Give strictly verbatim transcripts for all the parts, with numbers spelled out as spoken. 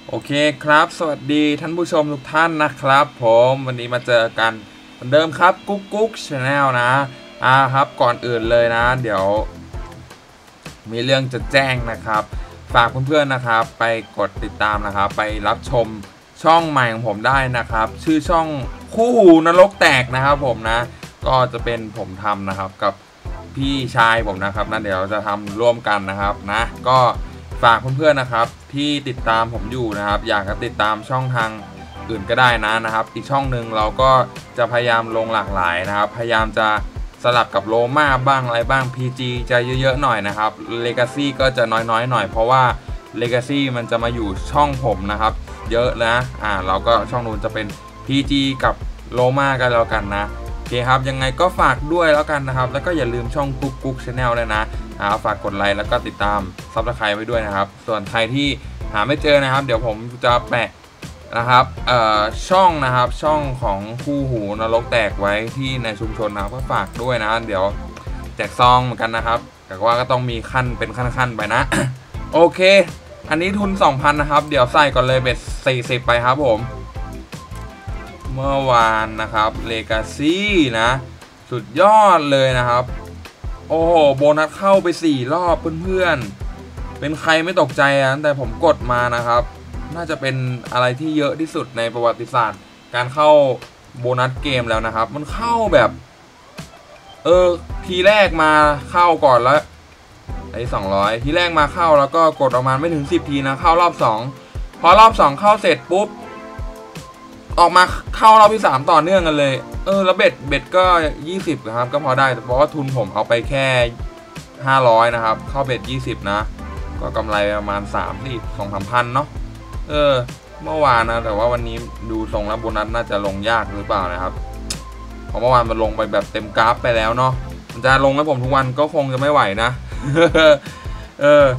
โอเคครับสวัสดีท่านผู้ชมทุกท่านนะครับผมวันนี้มาเจอกันเหมือนเดิมครับกุ๊กกุ๊กชาแนลนะอ่าครับก่อนอื่นเลยนะเดี๋ยวมีเรื่องจะแจ้งนะครับฝากเพื่อนๆนะครับไปกดติดตามนะครับไปรับชมช่องใหม่ของผมได้นะครับชื่อช่องคู่หูนรกแตกนะครับผมนะก็จะเป็นผมทำนะครับกับพี่ชายผมนะครับนะเดี๋ยวจะทำร่วมกันนะครับนะก็ฝากเพื่อนๆนะครับที่ติดตามผมอยู่นะครับอยากจะติดตามช่องทางอื่นก็ได้นะนะครับอีกช่องหนึ่งเราก็จะพยายามลงหลากหลายนะครับพยายามจะสลับกับโลมาบ้างอะไรบ้าง พี จี จะเยอะๆหน่อยนะครับ Legacy ก็จะน้อยๆหน่อยเพราะว่า Legacy มันจะมาอยู่ช่องผมนะครับเยอะนะอ่าเราก็ช่องนู้นจะเป็น พี จี กับโลมากันแล้วกันนะโอเคครับยังไงก็ฝากด้วยแล้วกันนะครับแล้วก็อย่าลืมช่องกุ๊กกุ๊กชาแนลเลยนะอ่าฝากกดไลค์แล้วก็ติดตามซับสไครต์ไว้ด้วยนะครับส่วนใครที่หาไม่เจอนะครับเดี๋ยวผมจะแปะนะครับเอ่อช่องนะครับช่องของคู่หูนรกแตกไว้ที่ในชุมชนนะครับก็ฝากด้วยนะเดี๋ยวแจกซองเหมือนกันนะครับแต่ว่าก็ต้องมีขั้นเป็นขั้นๆไปนะ โอเคอันนี้ทุน สองพัน นะครับเดี๋ยวใส่ก่อนเลยเบ็ดสี่สิบไปครับผมเมื่อวานนะครับ Legacy นะสุดยอดเลยนะครับโอ้โหโบนัสเข้าไปสี่รอบเพื่อนๆเป็นใครไม่ตกใจอ่ะแต่ผมกดมานะครับน่าจะเป็นอะไรที่เยอะที่สุดในประวัติศาสตร์การเข้าโบนัสเกมแล้วนะครับมันเข้าแบบเออทีแรกมาเข้าก่อนแล้วไอ้สองร้อยทีแรกมาเข้าแล้วก็กดออกมาไม่ถึงสิบทีนะเข้ารอบสองพอรอบสองเข้าเสร็จปุ๊บออกมาเข้ารอบที่สามต่อเนื่องกันเลยเออแล้วเบ็ดเบ็ดก็ยี่สิบนะครับก็พอได้เพราะว่าทุนผมเอาไปแค่ห้าร้อยนะครับเข้าเบ็ดยี่สิบนะก็กำไรประมาณสามสี่ สองสามพันเนาะเออเมื่อวานนะแต่ว่าวันนี้ดูทรงแล้วโบนัสน่าจะลงยากหรือเปล่านะครับเพราะเมื่อวานมันลงไปแบบเต็มกราฟไปแล้วเนาะมันจะลงให้ผมทุกวันก็คงจะไม่ไหวนะเออ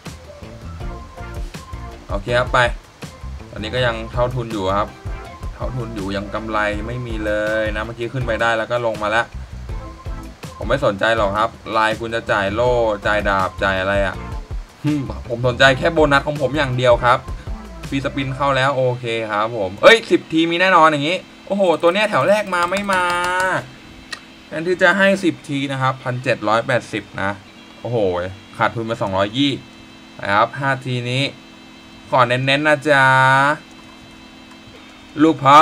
โอเคครับไปตอนนี้ก็ยังเท่าทุนอยู่ครับเท่าทุนอยู่ยังกำไรไม่มีเลยนะเมื่อกี้ขึ้นไปได้แล้วก็ลงมาแล้วผมไม่สนใจหรอกครับลายคุณจะจ่ายโล่จ่ายดาบจ่ายอะไรอะ่ะผมสนใจแค่โบนัสของผมอย่างเดียวครับฟรีสปินเข้าแล้วโอเคครับผมเอ้ยสิบทีมีแน่นอนอย่างนี้โอ้โหตัวเนี้ยแถวแรกมาไม่มาแทนที่จะให้สิบทีนะครับ หนึ่งพันเจ็ดร้อยแปดสิบ นะโอ้โหขาดทุนมาสองร้อยยี่สิบนะครับห้าทีนี้ขอเน้นๆนะจ๊ะลูกพ่อ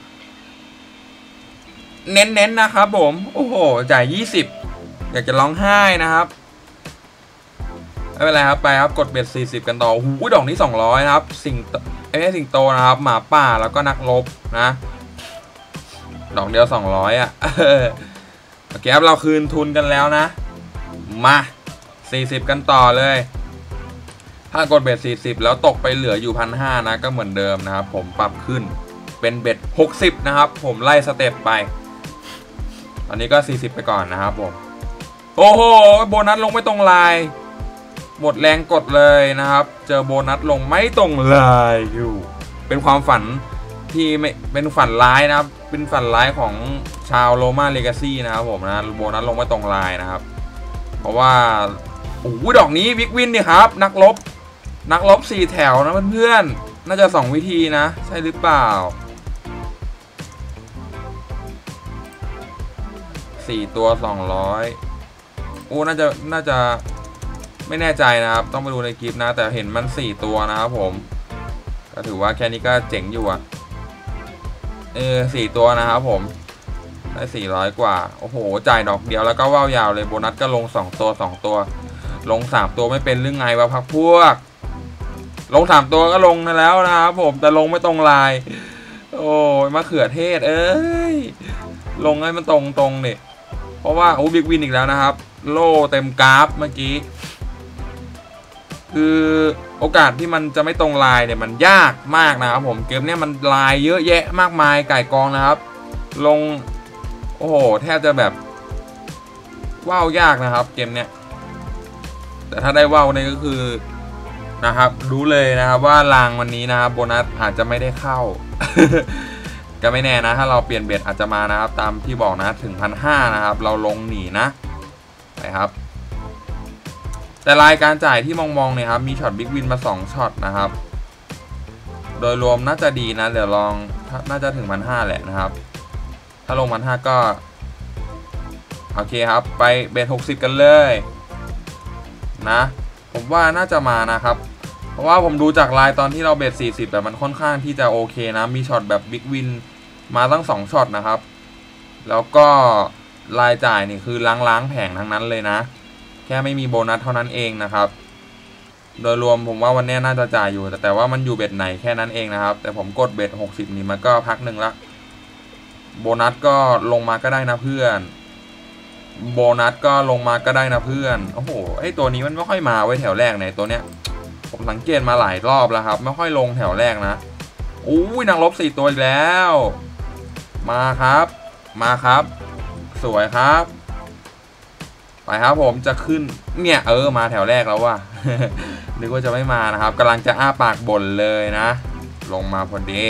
เน้นๆนะครับผมโอ้โหจ่ายยี่สิบอยากจะร้องไห้นะครับไม่เป็นไรครับไปครับกดเบ็ดสี่สิบกันต่อหูดอกนี้สองร้อยนะครับสิงไอ้สิงโตนะครับหมาป่าแล้วก็นักรบนะดอกเดียวสองร้อยอ่ะโอเคครับเราคืนทุนกันแล้วนะมาสี่สิบกันต่อเลยถ้ากดเบ็ดสี่สิบแล้วตกไปเหลืออยู่ หนึ่งพันห้าร้อย นะก็เหมือนเดิมนะครับผมปรับขึ้นเป็นเบ็ดหกสิบนะครับผมไล่สเต็ปไปตอนนี้ก็สี่สิบไปก่อนนะครับผมโอ้โหโบนัสลงไม่ตรงลายหมดแรงกดเลยนะครับเจอโบนัสลงไม่ตรงลายอยู่เป็นความฝันที่ไม่เป็นฝันร้ายนะครับเป็นฝันร้ายของชาวโรม่าเลกาซี่นะครับผมนะโบนัสลงไม่ตรงลายนะครับเพราะว่าโอ้โหดอกนี้วิกวินเนี่ยครับนักรบนักรบสี่แถวนะเพื่อนๆน่าจะสองวิธีนะใช่หรือเปล่าสี่ตัวสองร้อยโอ้น่าจะน่าจะไม่แน่ใจนะครับต้องไปดูในคลิปนะแต่เห็นมันสี่ตัวนะครับผมก็ถือว่าแค่นี้ก็เจ๋งอยู่อ่ะเออสี่ตัวนะครับผมได้สี่ร้อยกว่าโอ้โหจ่ายดอกเดียวแล้วก็ว่าวยาวเลยโบนัสก็ลงสองตัวสองตัวลงสามตัวไม่เป็นเรื่องไงวะพักพวกลงสามตัวก็ลงนะแล้วนะครับผมแต่ลงไม่ตรงลายโอ้ยมะเขือเทศเอ้ยลงให้มันตรงตรงเนี่ยเพราะว่าโอ้บิ๊กวินอีกแล้วนะครับโล่เต็มกราฟเมื่อกี้คือโอกาสที่มันจะไม่ตรงลายเนี่ยมันยากมากนะครับผมเกมเนี้ยมันลายเยอะแยะมากมายไก่กองนะครับลงโอ้โหแทบจะแบบว้าวยากนะครับเกมเนี้ยแต่ถ้าได้ว้าวเนี่ยก็คือนะครับรู้เลยนะครับว่ารางวันนี้นะครับโบนัสอาจจะไม่ได้เข้า ก็ไม่แน่นะถ้าเราเปลี่ยนเบ็ดอาจจะมานะครับตามที่บอกนะถึง หนึ่งพันห้าร้อย นะครับเราลงหนีนะไปครับแต่รายการจ่ายที่มองๆเนี่ยครับมีช็อตบิ๊กวินมาสองช็อตนะครับโดยรวมน่าจะดีนะเดี๋ยวลองน่าจะถึงพันห้าแหละนะครับถ้าลงพันห้าก็โอเคครับไปเบสหกสิบกันเลยนะผมว่าน่าจะมานะครับเพราะว่าผมดูจากลายตอนที่เราเบสสี่สิบแบบมันค่อนข้างที่จะโอเคนะมีช็อตแบบบิ๊กวินมาตั้งสองช็อตนะครับแล้วก็รายจ่ายนี่คือล้างๆแผงทั้งนั้นเลยนะแค่ไม่มีโบนัสเท่านั้นเองนะครับโดยรวมผมว่าวันนี้น่าจะจ่ายอยู่แต่แต่ว่ามันอยู่เบ็ดไหนแค่นั้นเองนะครับแต่ผมกดเบ็ดหกสิบนี่มันก็พักหนึ่งละโบนัสก็ลงมาก็ได้นะเพื่อนโบนัสก็ลงมาก็ได้นะเพื่อนโอ้โหไอตัวนี้มันไม่ค่อยมาไว้แถวแรกในตัวเนี้ยผมสังเกตมาหลายรอบแล้วครับไม่ค่อยลงแถวแรกนะอู้ยนางลบสี่ตัวอีกแล้วมาครับมาครับสวยครับไปครับผมจะขึ้นเนี่ยเออมาแถวแรกแล้วว่ะ นึกว่าจะไม่มานะครับกำลังจะอ้าปากบ่นเลยนะลงมาพอดี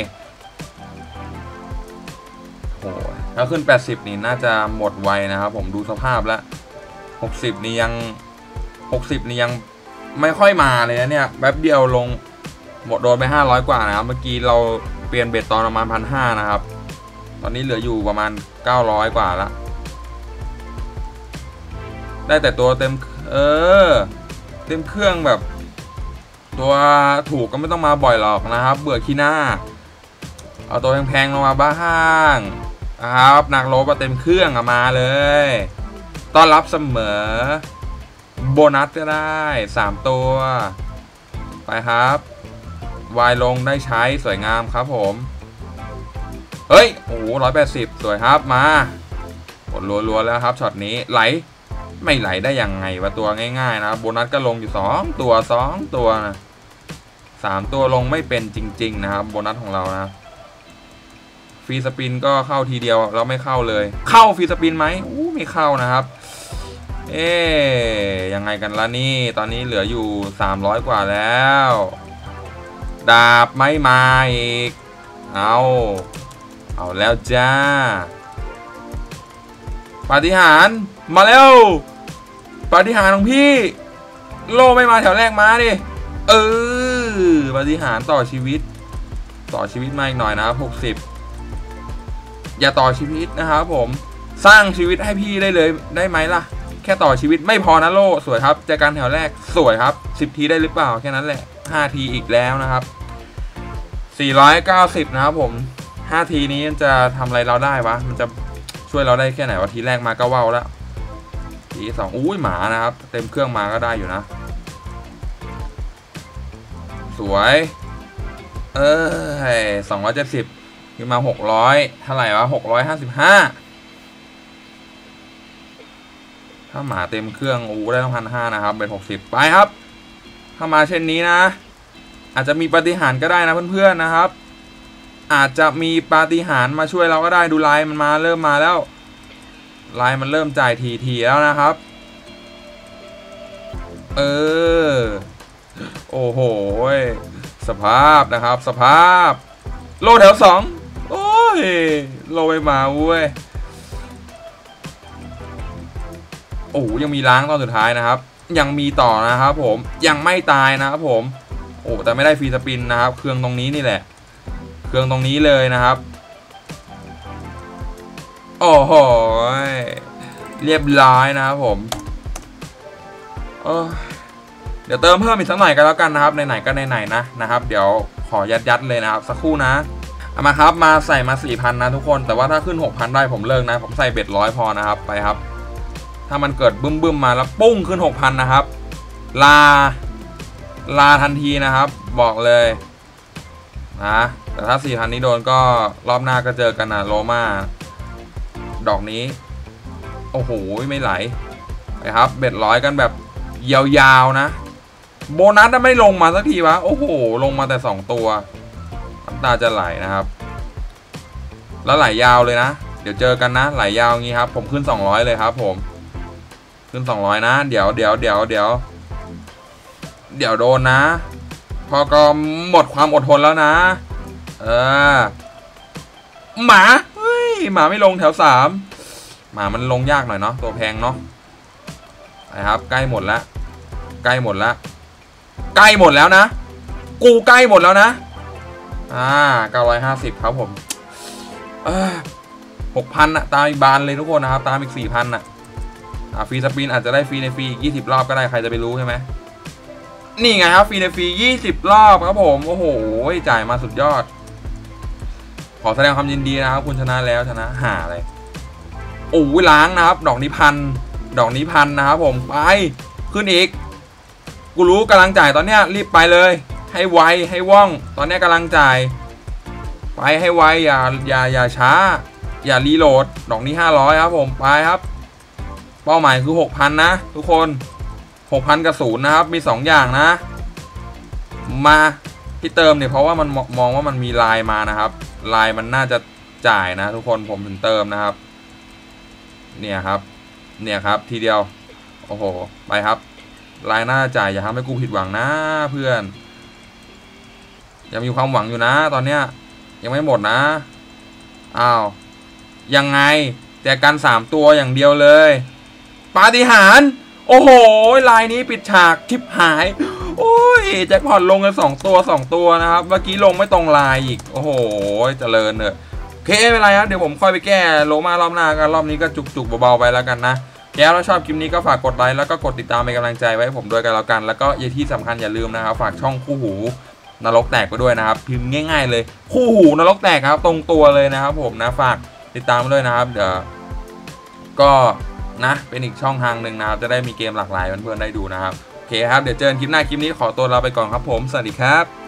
โอ้ถ้าขึ้นแปดสิบนี่น่าจะหมดไวนะครับผมดูสภาพแล้วหกสิบนี่ยังหกสิบนี่ยังไม่ค่อยมาเลยนะเนี่ยแป๊บเดียวลงหมดโดนไปห้าร้อยกว่านะครับเมื่อกี้เราเปลี่ยนเบ็ดตอนประมาณพันห้านะครับตอนนี้เหลืออยู่ประมาณเก้าร้อยกว่าแล้วได้แต่ตัวเต็มเออเต็มเครื่องแบบตัวถูกก็ไม่ต้องมาบ่อยหรอกนะครับเบื่อขี้หน้าเอาตัวแพงๆลงมาบ้างนะครับนักโลบเต็มเครื่องมาเลยต้อนรับเสมอโบนัสก็ได้สามตัวไปครับวายลงได้ใช้สวยงามครับผมเฮ้ยโอ้โหร้อยแปดสิบสวยครับมากดรัวๆแล้วครับช็อตนี้ไหลไม่ไหลได้ยังไงวะตัวง่ายๆนะโบนัสก็ลงอยู่สองตัวสองตัวนะสามตัวลงไม่เป็นจริงๆนะครับโบนัสของเรานะฟรีสปินก็เข้าทีเดียวแล้วไม่เข้าเลยเข้าฟรีสปินไหมอู้ไม่เข้านะครับเอ๊ยังไงกันล่ะนี่ตอนนี้เหลืออยู่สามร้อยกว่าแล้วดาบไม่มาอีกเอาเอาแล้วจ้าปาฏิหาริย์มาแล้วปาฏิหาริย์ของพี่โลไม่มาแถวแรกมาดิเออปาฏิหาริย์ต่อชีวิตต่อชีวิตมาอีกหน่อยนะครับหกสิบอย่าต่อชีวิตนะครับผมสร้างชีวิตให้พี่ได้เลยได้ไหมล่ะแค่ต่อชีวิตไม่พอนะโลสวยครับจากการแถวแรกสวยครับสิบทีได้หรือเปล่าแค่นั้นแหละห้าทีอีกแล้วนะครับสี่ร้อยเก้าสิบนะครับผมห้าทีนี้จะทำอะไรเราได้วะมันจะช่วยเราได้แค่ไหนวะทีแรกมาก็ว้าวแล้วทีสองอุ้ยหมานะครับเต็มเครื่องมาก็ได้อยู่นะสวยเออสองร้อยเจ็ดสิบขึ้นมาหกร้อยเท่าไหร่วะหกร้อยห้าสิบห้าถ้าหมาเต็มเครื่องอู้ได้ต้องพันห้านะครับเป็นหกสิบไปครับถ้ามาเช่นนี้นะอาจจะมีปาฏิหาริย์ก็ได้นะเพื่อนๆนะครับอาจจะมีปาฏิหาริย์มาช่วยเราก็ได้ดูลายมันมาเริ่มมาแล้วลายมันเริ่มจ่ายทีทีแล้วนะครับเออโอ้โหสภาพนะครับสภาพโลแถวสองโอ้ยโลไปมาเว้ยโอ้ยังมีล้างตอนสุดท้ายนะครับยังมีต่อนะครับผมยังไม่ตายนะครับผมโอ้แต่ไม่ได้ฟรีสปินนะครับเครื่องตรงนี้นี่แหละเครื่องตรงนี้เลยนะครับโอ้โหเรียบร้อยนะครับผมเออเดี๋ยวเติมเพิ่มอีกสักหน่อยกันแล้วกันนะครับไหนๆก็ไหนๆนะนะครับเดี๋ยวขอยัดยัดเลยนะครับสักครู่นะเอามาครับมาใส่มา สี่พัน นะทุกคนแต่ว่าถ้าขึ้น หกพัน ได้ผมเลิกนะผมใส่เบ็ดร้อยพอนะครับไปครับถ้ามันเกิดบึ้มบึ้มมาแล้วปุ้งขึ้น หกพัน นะครับลาลาทันทีนะครับบอกเลยนะแต่ถ้า สี่พัน นี้โดนก็รอบหน้าก็เจอกันนะโรม่าดอกนี้โอ้โหไม่ไหลไปครับเบ็ดร้อยกันแบบยาวๆนะโบนัสไม่ลงมาสักทีวะโอ้โหลงมาแต่สองตัวน้ำตาจะไหลนะครับแล้วไหลยาวเลยนะเดี๋ยวเจอกันนะไหลยาวงี้ครับผมขึ้นสองร้อยเลยครับผมขึ้นสองร้อยนะเดี๋ยวเดี๋ยวเดี๋ยวเดี๋ยวเดี๋ยวโดนนะพอก็หมดความอดทนแล้วนะเออหมาเฮ้ยหมาไม่ลงแถวสามหมามันลงยากหน่อยเนาะตัวแพงเนาะนะครับใกล้หมดแล้วใกล้หมดแล้วใกล้หมดแล้วนะกูใกล้หมดแล้วนะอ่าเก้าร้อยห้าสิบครับผมเออหกพันอะตามอีกบานเลยทุกคนนะครับตามอีกสี่พันอะอ่าฟรีสปินอาจจะได้ฟรีในฟรีอีกยี่สิบรอบก็ได้ใครจะไปรู้ใช่ไหมนี่ไงครับฟรีในฟรียี่สิบรอบครับผมโอ้โหจ่ายมาสุดยอดขอแสดงความยินดีนะครับคุณชนะแล้วชนะหาอะไรโอ้ยล้างนะครับดอกนี้พันดอกนี้พันนะครับผมไปขึ้นอีกกูรู้กำลังจ่ายตอนเนี้ยรีบไปเลยให้ไวให้ว่องตอนนี้กำลังจ่ายไปให้ไวอย่าอย่าอย่าช้าอย่ารีโหลดดอกนี้ห้าร้อยครับผมไปครับเป้าหมายคือ หกพัน นะทุกคน หกพัน กับศูนย์นะครับมีสองอย่างนะมาที่เติมเนี่ยเพราะว่ามันมองว่ามันมีลายมานะครับลายมันน่าจะจ่ายนะทุกคนผมถึงเติมนะครับเนี่ยครับเนี่ยครับทีเดียวโอ้โหไปครับลายน่าจ่ายอย่าทำให้กูผิดหวังนะเพื่อนยังมีความหวังอยู่นะตอนเนี้ยยังไม่หมดนะอ้าวยังไงแต่กันสามตัวอย่างเดียวเลยปาฏิหาริย์โอ้โหลายนี้ปิดฉากทิปหายโอ้ยแจ็คพอตลงกันสองตัวสองตัวนะครับเมื่อกี้ลงไม่ตรงลายอีกโอ้โหเจริญเนอะโอเคไม่เป็นไรครับเดี๋ยวผมค่อยไปแก้โลมารอบหน้ากันรอบนี้ก็จุกๆเบาๆไปแล้วกันนะแก้วถ้าชอบคลิปนี้ก็ฝากกดไลค์แล้วก็กดติดตามเป็นกำลังใจไว้ให้ผมด้วยกันแล้วกันแล้วก็อย่าที่สำคัญอย่าลืมนะครับฝากช่องคู่หูนรกแตกไปด้วยนะครับพิมพ์ง่ายๆเลยคู่หูนรกแตกครับตรงตัวเลยนะครับผมนะฝากติดตามด้วยนะครับเดี๋ยวก็นะเป็นอีกช่องทางหนึ่งนะครับจะได้มีเกมหลากหลายเพื่อนๆได้ดูนะครับโอเคครับเดี๋ยวเจอกันคลิปหน้าคลิปนี้ขอตัวลาไปก่อนครับผมสวัสดีครับ